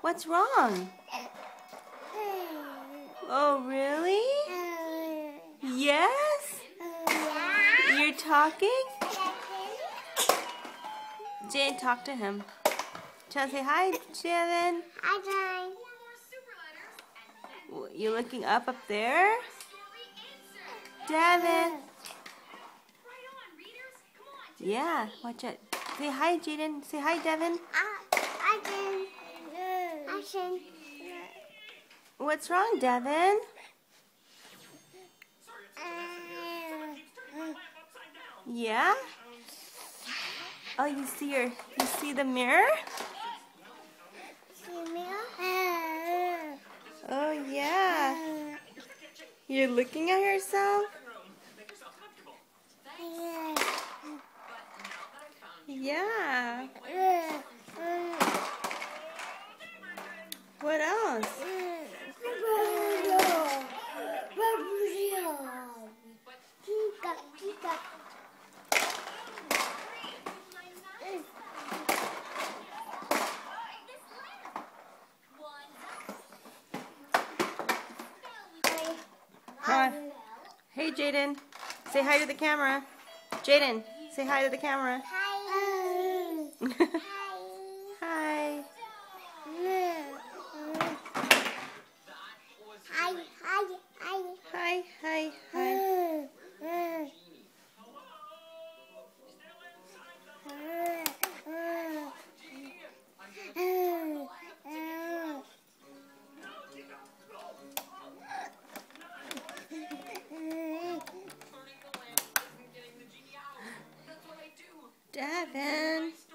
What's wrong? Oh, really? Yes? You're talking? Jane, talk to him. Say hi, Jalen. Hi, Jane. You looking up there? Devin. Yeah, watch it. Say hi, Jaden. Say hi, Devin. Hi, Jane. Hi, Jane. What's wrong, Devin? Yeah? Oh, you see the mirror? See me? Oh, yeah. You're looking at yourself? Yeah. What else? Hey, Jaden. Say hi to the camera. Jaden, say hi to the camera. Hi. Hi. Hi, hi, hi. Devin.